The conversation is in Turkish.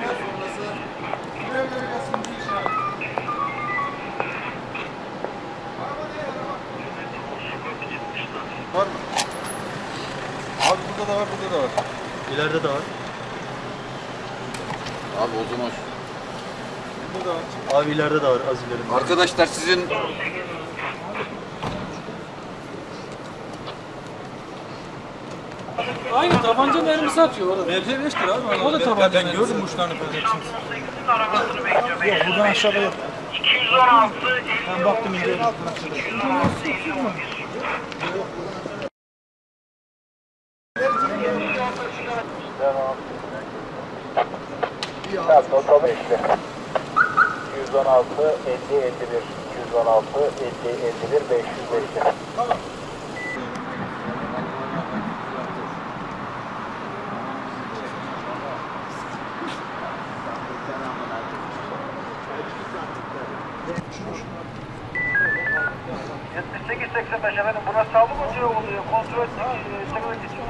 Var mı? Abi burada da var, burada da var. İleride de var. Abi o zaman burada da var. Abi ileride de var, az ileride. Arkadaşlar sizin Aynı tabanca mermisi atıyor orada. MP5'tir abi. O da tabanca ben gördüm uçlarını falan hepsini. Yok buradan aşağıda yok. 216 Ben baktım ince. Notalı işte. 216 50 51 216 50 51 505. Tamam. %8-85 efendim buna sağlık oluyor, kontrol tekrar geçiyor.